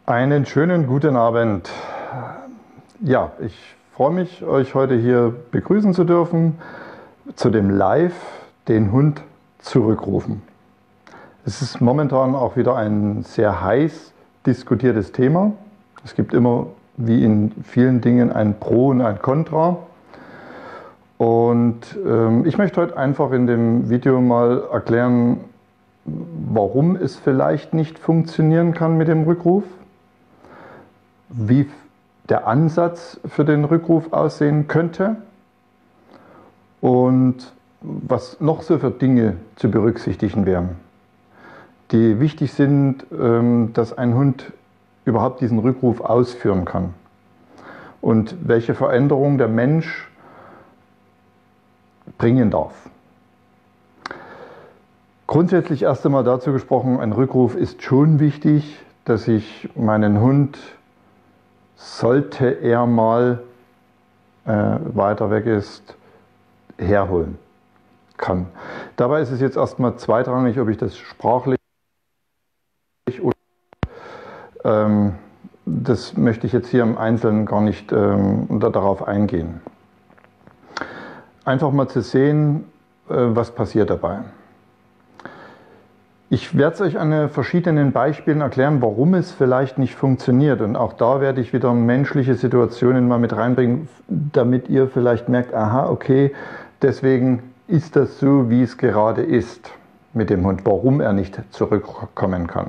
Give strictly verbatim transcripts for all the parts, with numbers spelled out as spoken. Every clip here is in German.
Einen schönen guten Abend. Ja, ich freue mich, euch heute hier begrüßen zu dürfen zu dem Live den Hund zurückrufen. Es ist momentan auch wieder ein sehr heiß diskutiertes Thema. Es gibt immer, wie in vielen Dingen, ein Pro und ein Contra. Und ähm, ich möchte heute einfach in dem Video mal erklären, warum es vielleicht nicht funktionieren kann mit dem Rückruf, wie der Ansatz für den Rückruf aussehen könnte und was noch so für Dinge zu berücksichtigen wären, die wichtig sind, dass ein Hund überhaupt diesen Rückruf ausführen kann und welche Veränderung der Mensch bringen darf. Grundsätzlich erst einmal dazu gesprochen, ein Rückruf ist schon wichtig, dass ich meinen Hund, sollte er mal äh, weiter weg ist, herholen kann. Dabei ist es jetzt erstmal zweitrangig, ob ich das sprachlich oder ähm, das möchte ich jetzt hier im Einzelnen gar nicht ähm, darauf eingehen. Einfach mal zu sehen, äh, was passiert dabei. Ich werde es euch an verschiedenen Beispielen erklären, warum es vielleicht nicht funktioniert. Und auch da werde ich wieder menschliche Situationen mal mit reinbringen, damit ihr vielleicht merkt, aha, okay, deswegen ist das so, wie es gerade ist mit dem Hund, warum er nicht zurückkommen kann.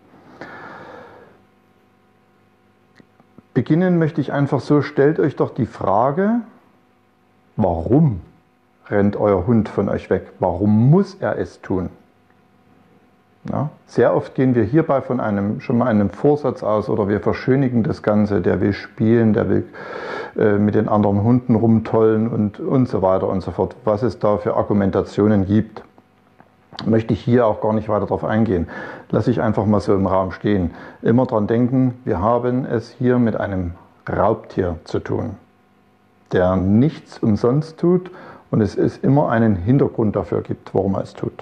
Beginnen möchte ich einfach so, stellt euch doch die Frage, warum rennt euer Hund von euch weg? Warum muss er es tun? Ja, sehr oft gehen wir hierbei von einem, schon mal einem Vorsatz aus oder wir verschönigen das Ganze, der will spielen, der will äh, mit den anderen Hunden rumtollen und, und so weiter und so fort. Was es da für Argumentationen gibt, möchte ich hier auch gar nicht weiter darauf eingehen. Lasse ich einfach mal so im Raum stehen. Immer dran denken, wir haben es hier mit einem Raubtier zu tun, der nichts umsonst tut und es ist immer einen Hintergrund dafür gibt, warum er es tut.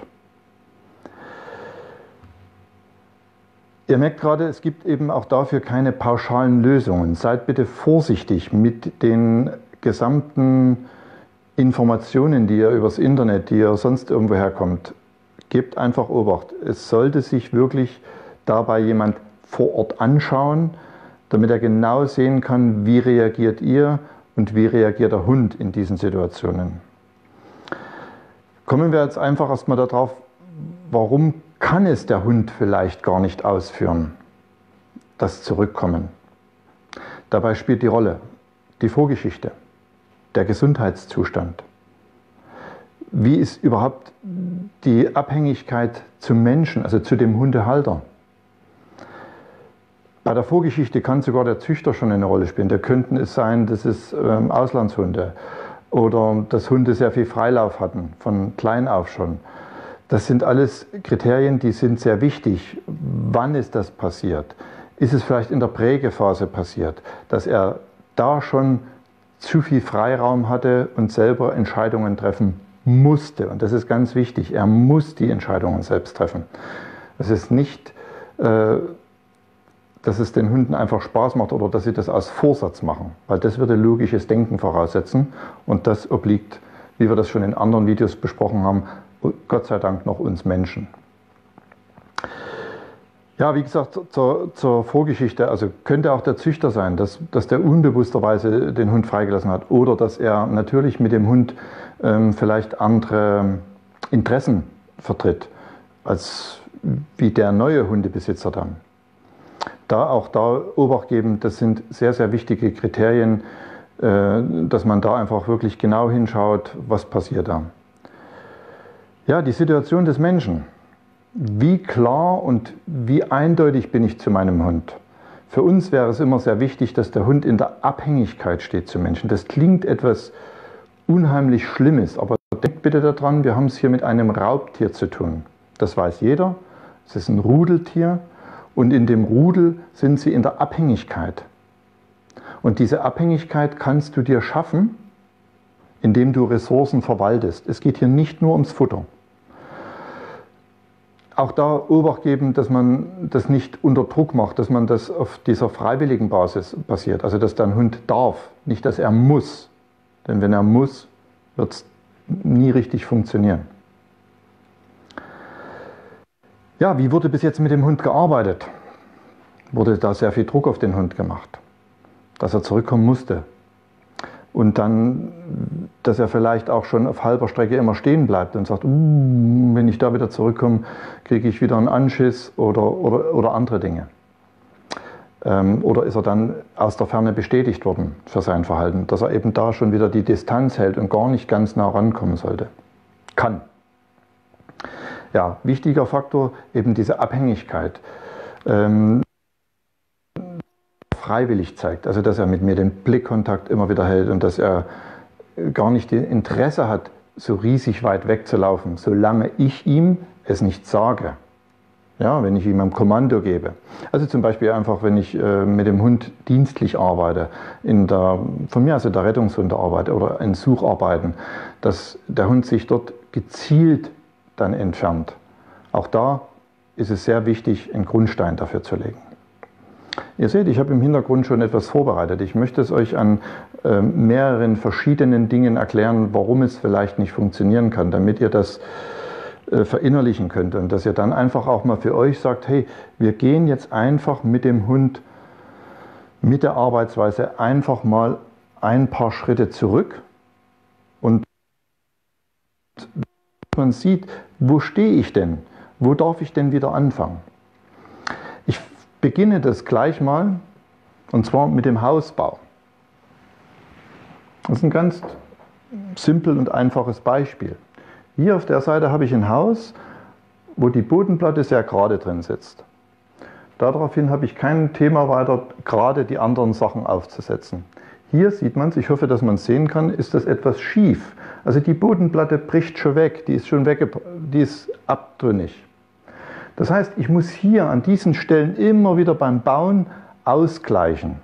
Ihr merkt gerade, es gibt eben auch dafür keine pauschalen Lösungen. Seid bitte vorsichtig mit den gesamten Informationen, die ihr übers Internet, die ihr sonst irgendwo herkommt. Gebt einfach Obacht. Es sollte sich wirklich dabei jemand vor Ort anschauen, damit er genau sehen kann, wie reagiert ihr und wie reagiert der Hund in diesen Situationen. Kommen wir jetzt einfach erstmal darauf, warum kann es der Hund vielleicht gar nicht ausführen, das Zurückkommen. Dabei spielt die Rolle die Vorgeschichte, der Gesundheitszustand. Wie ist überhaupt die Abhängigkeit zum Menschen, also zu dem Hundehalter? Bei der Vorgeschichte kann sogar der Züchter schon eine Rolle spielen. Da könnten es sein, dass es ähm, Auslandshunde oder dass Hunde sehr viel Freilauf hatten, von klein auf schon. Das sind alles Kriterien, die sind sehr wichtig. Wann ist das passiert? Ist es vielleicht in der Prägephase passiert, dass er da schon zu viel Freiraum hatte und selber Entscheidungen treffen musste? Und das ist ganz wichtig, er muss die Entscheidungen selbst treffen. Es ist nicht, äh, dass es den Hunden einfach Spaß macht oder dass sie das aus Vorsatz machen, weil das würde logisches Denken voraussetzen und das obliegt, wie wir das schon in anderen Videos besprochen haben, Gott sei Dank noch uns Menschen. Ja, wie gesagt, zur, zur Vorgeschichte, also könnte auch der Züchter sein, dass, dass der unbewussterweise den Hund freigelassen hat oder dass er natürlich mit dem Hund ähm, vielleicht andere Interessen vertritt, als wie der neue Hundebesitzer dann. Da auch da Obacht geben, das sind sehr, sehr wichtige Kriterien, äh, dass man da einfach wirklich genau hinschaut, was passiert da. Ja, die Situation des Menschen. Wie klar und wie eindeutig bin ich zu meinem Hund? Für uns wäre es immer sehr wichtig, dass der Hund in der Abhängigkeit steht zu Menschen. Das klingt etwas unheimlich Schlimmes, aber denkt bitte daran, wir haben es hier mit einem Raubtier zu tun. Das weiß jeder, es ist ein Rudeltier und in dem Rudel sind sie in der Abhängigkeit. Und diese Abhängigkeit kannst du dir schaffen, indem du Ressourcen verwaltest. Es geht hier nicht nur ums Futter. auch da Obacht geben, dass man das nicht unter Druck macht, dass man das auf dieser freiwilligen Basis passiert. Also dass der Hund darf, nicht dass er muss. Denn wenn er muss, wird es nie richtig funktionieren. Ja, wie wurde bis jetzt mit dem Hund gearbeitet? Wurde da sehr viel Druck auf den Hund gemacht, dass er zurückkommen musste. Und dann, dass er vielleicht auch schon auf halber Strecke immer stehen bleibt und sagt, uh, wenn ich da wieder zurückkomme, kriege ich wieder einen Anschiss oder, oder, oder andere Dinge. Ähm, oder ist er dann aus der Ferne bestätigt worden für sein Verhalten, dass er eben da schon wieder die Distanz hält und gar nicht ganz nah rankommen sollte. Kann. Ja, wichtiger Faktor, eben diese Abhängigkeit. Ähm, freiwillig zeigt, also dass er mit mir den Blickkontakt immer wieder hält und dass er gar nicht das Interesse hat, so riesig weit wegzulaufen, solange ich ihm es nicht sage. Ja, wenn ich ihm ein Kommando gebe. Also zum Beispiel einfach, wenn ich äh, mit dem Hund dienstlich arbeite, in der, von mir also der Rettungshunde arbeite oder in Sucharbeiten, dass der Hund sich dort gezielt dann entfernt. Auch da ist es sehr wichtig, einen Grundstein dafür zu legen. Ihr seht, ich habe im Hintergrund schon etwas vorbereitet. Ich möchte es euch an äh, mehreren verschiedenen Dingen erklären, warum es vielleicht nicht funktionieren kann, damit ihr das äh, verinnerlichen könnt und dass ihr dann einfach auch mal für euch sagt, hey, wir gehen jetzt einfach mit dem Hund, mit der Arbeitsweise einfach mal ein paar Schritte zurück und man sieht, wo stehe ich denn? Wo darf ich denn wieder anfangen? Ich beginne das gleich mal, und zwar mit dem Hausbau. Das ist ein ganz simpel und einfaches Beispiel. Hier auf der Seite habe ich ein Haus, wo die Bodenplatte sehr gerade drin sitzt. Daraufhin habe ich kein Thema weiter, gerade die anderen Sachen aufzusetzen. Hier sieht man es, ich hoffe, dass man es sehen kann, ist das etwas schief. Also die Bodenplatte bricht schon weg, die ist schon wegge die ist abtrünnig. Das heißt, ich muss hier an diesen Stellen immer wieder beim Bauen ausgleichen,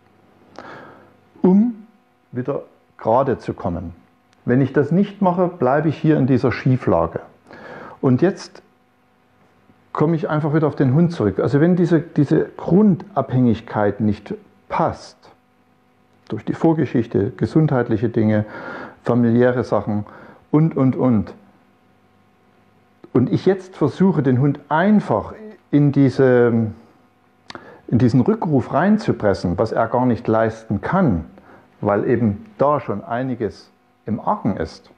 um wieder gerade zu kommen. Wenn ich das nicht mache, bleibe ich hier in dieser Schieflage. Und jetzt komme ich einfach wieder auf den Hund zurück. Also wenn diese, diese Grundabhängigkeit nicht passt, durch die Vorgeschichte, gesundheitliche Dinge, familiäre Sachen und, und, und, und ich jetzt versuche, den Hund einfach in, diese, in diesen Rückruf reinzupressen, was er gar nicht leisten kann, weil eben da schon einiges im Argen ist,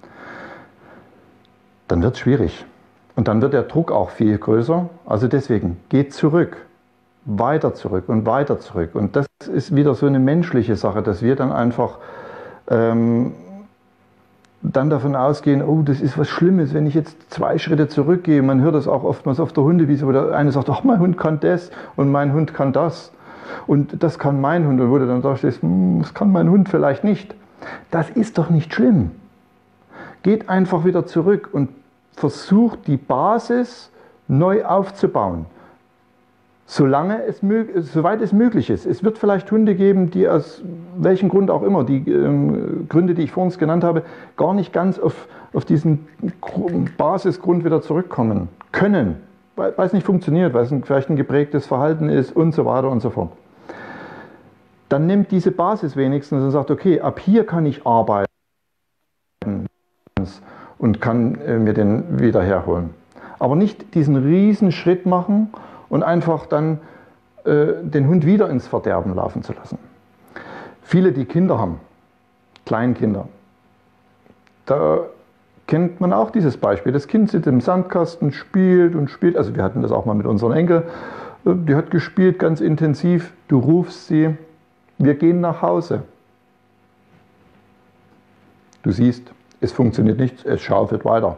dann wird es schwierig. Und dann wird der Druck auch viel größer. Also deswegen, geht zurück, weiter zurück und weiter zurück. Und das ist wieder so eine menschliche Sache, dass wir dann einfach ähm, dann davon ausgehen, oh, das ist was Schlimmes, wenn ich jetzt zwei Schritte zurückgehe. Man hört das auch oftmals auf der Hundewiese, wo der eine sagt, ach, mein Hund kann das und mein Hund kann das. Und das kann mein Hund. Und wo du dann da stehst, hm, das kann mein Hund vielleicht nicht. Das ist doch nicht schlimm. Geht einfach wieder zurück und versucht die Basis neu aufzubauen. Solange es, soweit es möglich ist. Es wird vielleicht Hunde geben, die aus welchem Grund auch immer, die ähm, Gründe, die ich vorhin genannt habe, gar nicht ganz auf, auf diesen Basisgrund wieder zurückkommen können, weil, weil es nicht funktioniert, weil es ein, vielleicht ein geprägtes Verhalten ist und so weiter und so fort. Dann nimmt diese Basis wenigstens und sagt, okay, ab hier kann ich arbeiten und kann äh, mir den wieder herholen. Aber nicht diesen riesen Schritt machen und einfach dann äh, den Hund wieder ins Verderben laufen zu lassen. Viele, die Kinder haben, Kleinkinder, da kennt man auch dieses Beispiel. Das Kind sitzt im Sandkasten, spielt und spielt, also wir hatten das auch mal mit unseren Enkel, die hat gespielt ganz intensiv, du rufst sie, wir gehen nach Hause. Du siehst, es funktioniert nichts, es schaufelt weiter.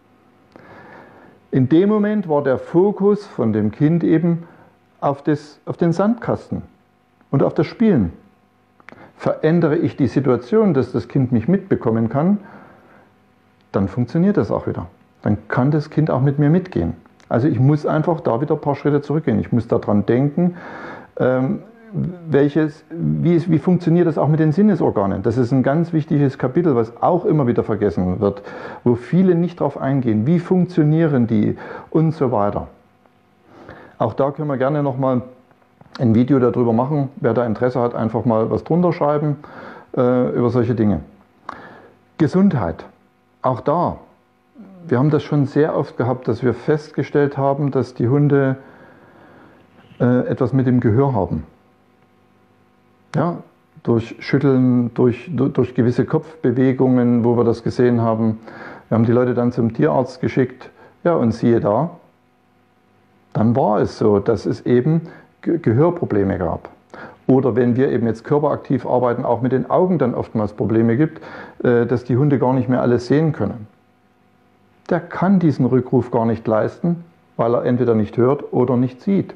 In dem Moment war der Fokus von dem Kind eben auf, das, auf den Sandkasten und auf das Spielen. Verändere ich die Situation, dass das Kind mich mitbekommen kann, dann funktioniert das auch wieder. Dann kann das Kind auch mit mir mitgehen. Also ich muss einfach da wieder ein paar Schritte zurückgehen. Ich muss daran denken, ähm, welches, wie, wie funktioniert das auch mit den Sinnesorganen? Das ist ein ganz wichtiges Kapitel, was auch immer wieder vergessen wird, wo viele nicht drauf eingehen. Wie funktionieren die und so weiter. Auch da können wir gerne nochmal ein Video darüber machen. Wer da Interesse hat, einfach mal was drunter schreiben äh, über solche Dinge. Gesundheit. Auch da. Wir haben das schon sehr oft gehabt, dass wir festgestellt haben, dass die Hunde äh, etwas mit dem Gehör haben. Ja, durch Schütteln, durch, durch gewisse Kopfbewegungen, wo wir das gesehen haben. Wir haben die Leute dann zum Tierarzt geschickt. Ja, und siehe da, dann war es so, dass es eben Gehörprobleme gab. Oder wenn wir eben jetzt körperaktiv arbeiten, auch mit den Augen dann oftmals Probleme gibt, dass die Hunde gar nicht mehr alles sehen können. Der kann diesen Rückruf gar nicht leisten, weil er entweder nicht hört oder nicht sieht.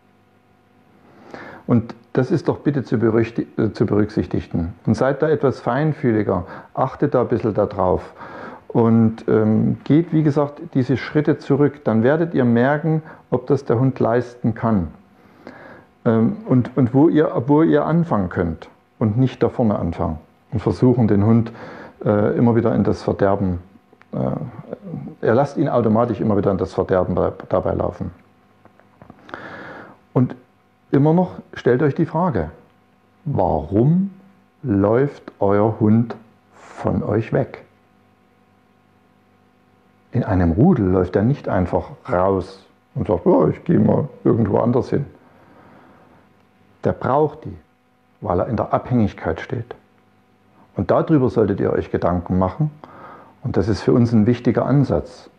Und das ist doch bitte zu berücksichtigen. Und seid da etwas feinfühliger, achtet da ein bisschen darauf. Und ähm, geht, wie gesagt, diese Schritte zurück. Dann werdet ihr merken, ob das der Hund leisten kann. Ähm, und und wo, ihr, wo ihr anfangen könnt. Und nicht da vorne anfangen. Und versuchen, den Hund äh, immer wieder in das Verderben, äh, er lasst ihn automatisch immer wieder in das Verderben dabei laufen. Und immer noch stellt euch die Frage, warum läuft euer Hund von euch weg? In einem Rudel läuft er nicht einfach raus und sagt, oh, ich gehe mal irgendwo anders hin. Der braucht die, weil er in der Abhängigkeit steht. Und darüber solltet ihr euch Gedanken machen. Und das ist für uns ein wichtiger Ansatz.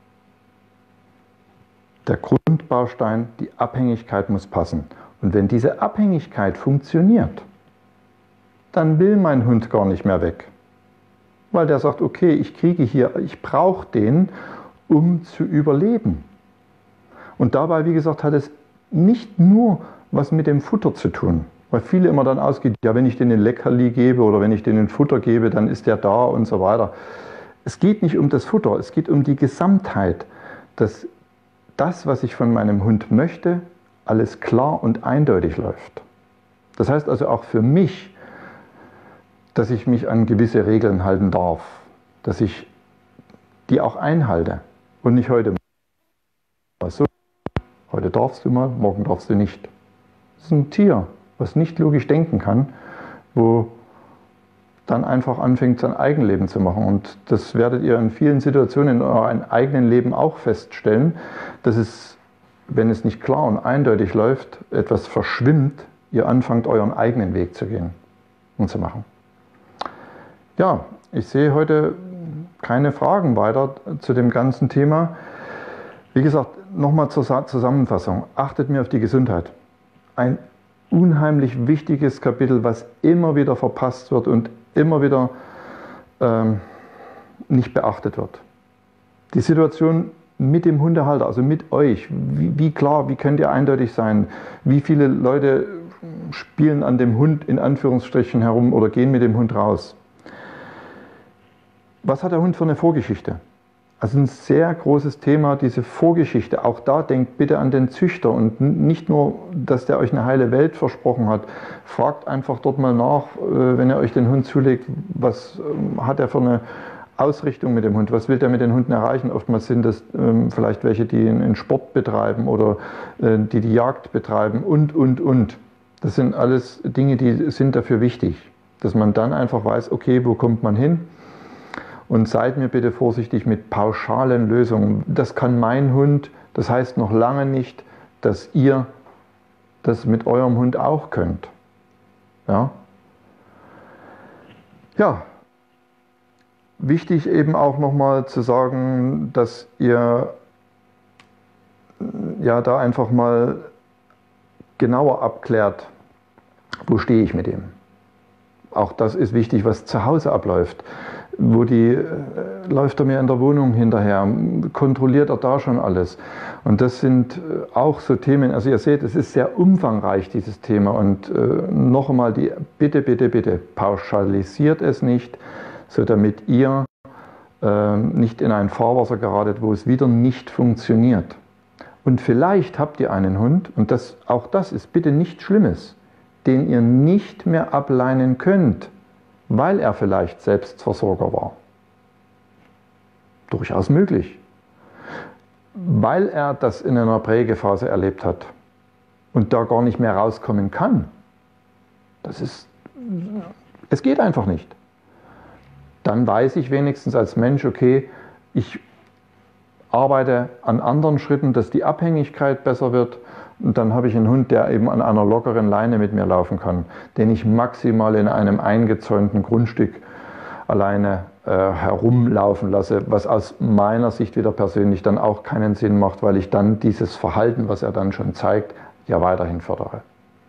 Der Grundbaustein, die Abhängigkeit muss passen. Und wenn diese Abhängigkeit funktioniert, dann will mein Hund gar nicht mehr weg. Weil der sagt, okay, ich kriege hier, ich brauche den, um zu überleben. Und dabei, wie gesagt, hat es nicht nur was mit dem Futter zu tun. Weil viele immer dann ausgehen, ja, wenn ich denen ein Leckerli gebe oder wenn ich denen Futter gebe, dann ist der da und so weiter. Es geht nicht um das Futter, es geht um die Gesamtheit, dass das, was ich von meinem Hund möchte, alles klar und eindeutig läuft. Das heißt also auch für mich, dass ich mich an gewisse Regeln halten darf, dass ich die auch einhalte und nicht heute mal so, heute darfst du mal, morgen darfst du nicht. Das ist ein Tier, was nicht logisch denken kann, wo dann einfach anfängt, sein Eigenleben zu machen. Und das werdet ihr in vielen Situationen in eurem eigenen Leben auch feststellen, dass es, wenn es nicht klar und eindeutig läuft, etwas verschwimmt, ihr anfangt, euren eigenen Weg zu gehen und zu machen. Ja, ich sehe heute keine Fragen weiter zu dem ganzen Thema. Wie gesagt, nochmal zur Zusammenfassung. Achtet mir auf die Gesundheit. Ein unheimlich wichtiges Kapitel, was immer wieder verpasst wird und immer wieder ähm, nicht beachtet wird. Die Situation mit dem Hundehalter, also mit euch, wie, wie klar, wie könnt ihr eindeutig sein? Wie viele Leute spielen an dem Hund in Anführungsstrichen herum oder gehen mit dem Hund raus? Was hat der Hund für eine Vorgeschichte? Also ein sehr großes Thema, diese Vorgeschichte. Auch da denkt bitte an den Züchter und nicht nur, dass der euch eine heile Welt versprochen hat. Fragt einfach dort mal nach, wenn ihr euch den Hund zulegt, was hat er für eine Ausrichtung mit dem Hund, was will der mit den Hunden erreichen. Oftmals sind das ähm, vielleicht welche, die einen Sport betreiben oder äh, die die Jagd betreiben und, und, und. Das sind alles Dinge, die sind dafür wichtig, dass man dann einfach weiß, okay, wo kommt man hin? Und seid mir bitte vorsichtig mit pauschalen Lösungen. Das kann mein Hund, das heißt noch lange nicht, dass ihr das mit eurem Hund auch könnt. Ja, ja. Wichtig eben auch nochmal zu sagen, dass ihr ja da einfach mal genauer abklärt, wo stehe ich mit ihm. Auch das ist wichtig, was zu Hause abläuft. Wo die, äh, läuft er mir in der Wohnung hinterher, kontrolliert er da schon alles. Und das sind äh, auch so Themen, also ihr seht, es ist sehr umfangreich, dieses Thema. Und äh, noch einmal die Bitte, bitte, bitte, pauschalisiert es nicht, so damit ihr äh, nicht in ein Fahrwasser geratet, wo es wieder nicht funktioniert. Und vielleicht habt ihr einen Hund, und das, auch das ist bitte nichts Schlimmes. den ihr nicht mehr ableinen könnt, weil er vielleicht Selbstversorger war. Durchaus möglich. Weil er das in einer Prägephase erlebt hat und da gar nicht mehr rauskommen kann. Das ist, es geht einfach nicht. Dann weiß ich wenigstens als Mensch, okay, ich arbeite an anderen Schritten, dass die Abhängigkeit besser wird. Und dann habe ich einen Hund, der eben an einer lockeren Leine mit mir laufen kann, den ich maximal in einem eingezäunten Grundstück alleine äh, herumlaufen lasse, was aus meiner Sicht wieder persönlich dann auch keinen Sinn macht, weil ich dann dieses Verhalten, was er dann schon zeigt, ja weiterhin fördere.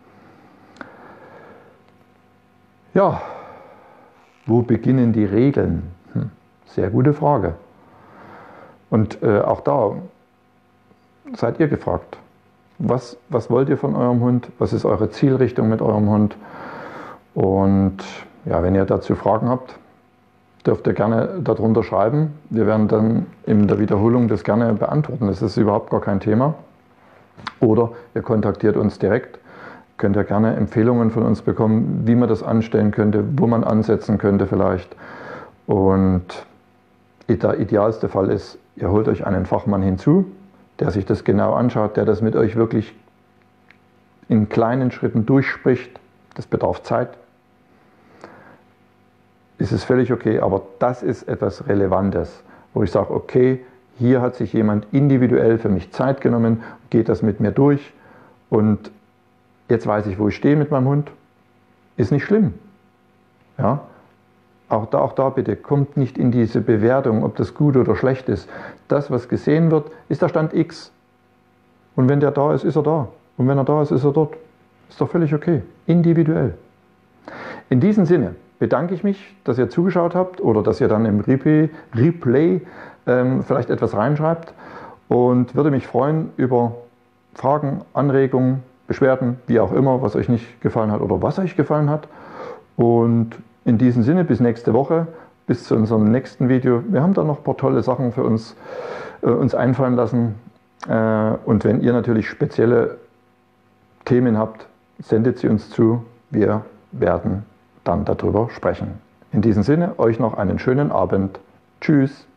Ja, wo beginnen die Regeln? Hm, sehr gute Frage. Und äh, auch da seid ihr gefragt. Was, was wollt ihr von eurem Hund? Was ist eure Zielrichtung mit eurem Hund? Und ja, wenn ihr dazu Fragen habt, dürft ihr gerne darunter schreiben. Wir werden dann in der Wiederholung das gerne beantworten. Das ist überhaupt gar kein Thema. Oder ihr kontaktiert uns direkt. Könnt ihr gerne Empfehlungen von uns bekommen, wie man das anstellen könnte, wo man ansetzen könnte vielleicht. Und der idealste Fall ist, ihr holt euch einen Fachmann hinzu, der sich das genau anschaut, der das mit euch wirklich in kleinen Schritten durchspricht. Das bedarf Zeit. Ist es völlig okay, aber das ist etwas Relevantes, wo ich sage, okay, hier hat sich jemand individuell für mich Zeit genommen, geht das mit mir durch und jetzt weiß ich, wo ich stehe mit meinem Hund. Ist nicht schlimm. Ja? Auch da, auch da bitte, kommt nicht in diese Bewertung, ob das gut oder schlecht ist. Das, was gesehen wird, ist der Stand X. Und wenn der da ist, ist er da. Und wenn er da ist, ist er dort. Ist doch völlig okay. Individuell. In diesem Sinne bedanke ich mich, dass ihr zugeschaut habt oder dass ihr dann im Replay, Replay ähm, vielleicht etwas reinschreibt und würde mich freuen über Fragen, Anregungen, Beschwerden, wie auch immer, was euch nicht gefallen hat oder was euch gefallen hat. Und in diesem Sinne, bis nächste Woche, bis zu unserem nächsten Video. Wir haben da noch ein paar tolle Sachen für uns, äh, uns einfallen lassen. Äh, und wenn ihr natürlich spezielle Themen habt, sendet sie uns zu. Wir werden dann darüber sprechen. In diesem Sinne, euch noch einen schönen Abend. Tschüss.